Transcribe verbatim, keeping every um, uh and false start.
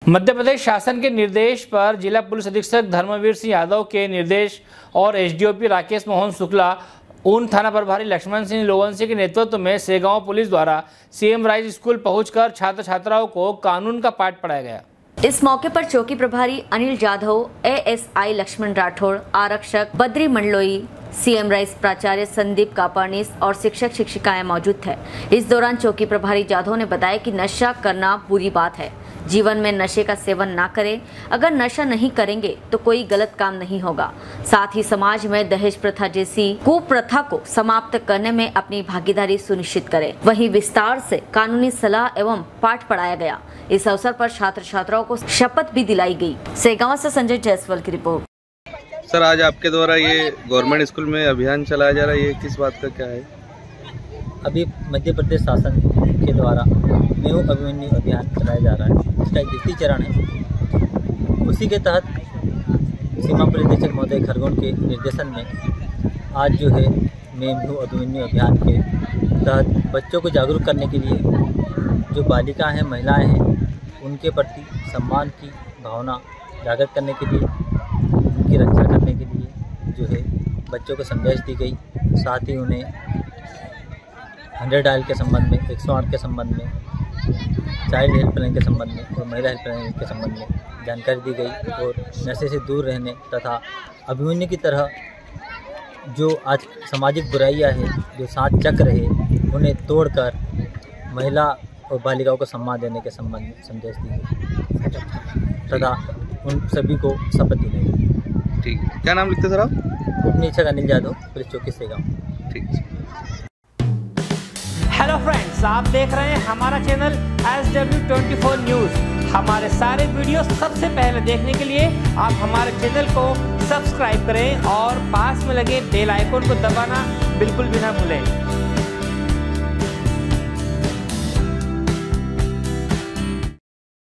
मध्य प्रदेश शासन के निर्देश पर जिला पुलिस अधीक्षक धर्मवीर सिंह यादव के निर्देश और एसडीओपी राकेश मोहन शुक्ला, ऊन थाना प्रभारी लक्ष्मण सिंह लोवंशी के नेतृत्व में सेगांव पुलिस द्वारा सीएम राइज स्कूल पहुंचकर छात्र छात्राओं को कानून का पाठ पढ़ाया गया। इस मौके पर चौकी प्रभारी अनिल जाधव, एएसआई लक्ष्मण राठौड़, आरक्षक बद्री मंडलोई, सीएम राइज प्राचार्य संदीप कापानीस और शिक्षक शिक्षिकाएं मौजूद थे। इस दौरान चौकी प्रभारी जाधव ने बताया कि नशा करना बुरी बात है, जीवन में नशे का सेवन ना करें। अगर नशा नहीं करेंगे तो कोई गलत काम नहीं होगा। साथ ही समाज में दहेज प्रथा जैसी कुप्रथा को समाप्त करने में अपनी भागीदारी सुनिश्चित करें। वहीं विस्तार से कानूनी सलाह एवं पाठ पढ़ाया गया। इस अवसर पर छात्र छात्राओं को शपथ भी दिलाई गई। सेगांव से संजय जायसवाल की रिपोर्ट। सर, आज आपके द्वारा ये गवर्नमेंट स्कूल में अभियान चलाया जा रहा है, ये किस बात का क्या है? अभी मध्य प्रदेश शासन के द्वारा मैं हूँ अभिमन्यु अभियान चलाया जा रहा है। इसका एक द्वितीय चरण है। उसी के तहत सीमा पुलिस अधीक्षक महोदय खरगोन के निर्देशन में आज जो है मैं हूँ अभिमन्यु अभियान के तहत बच्चों को जागरूक करने के लिए, जो बालिकाएं हैं, महिलाएं हैं, उनके प्रति सम्मान की भावना जागृत करने के लिए, उनकी रक्षा करने के लिए जो है बच्चों को संदेश दी गई। साथ ही उन्हें हंड्रेड डायल के संबंध में, एक सौ आठ के संबंध में, चाइल्ड हेल्पलाइन के संबंध में और महिला हेल्पलाइन के संबंध में जानकारी दी गई और नशे से दूर रहने तथा अभिमन्यु की तरह जो आज सामाजिक बुराइयां हैं, जो सात चक्र है, उन्हें तोड़कर महिला और बालिकाओं को सम्मान देने के संबंध में संदेश दी गई तथा उन सभी को शपथ दी गई। ठीक है, क्या नाम लिखते सर आप? उप निरीक्षक अनिल जाधव, पुलिस चौकी सेगांव। ठीक है। हेलो फ्रेंड्स, आप देख रहे हैं हमारा channel S W twenty four news. हमारे सारे वीडियो सबसे पहले देखने के लिए आप हमारे चैनल को सब्सक्राइब करें और पास में लगे बेल आइकन को दबाना बिल्कुल भी ना भूलें।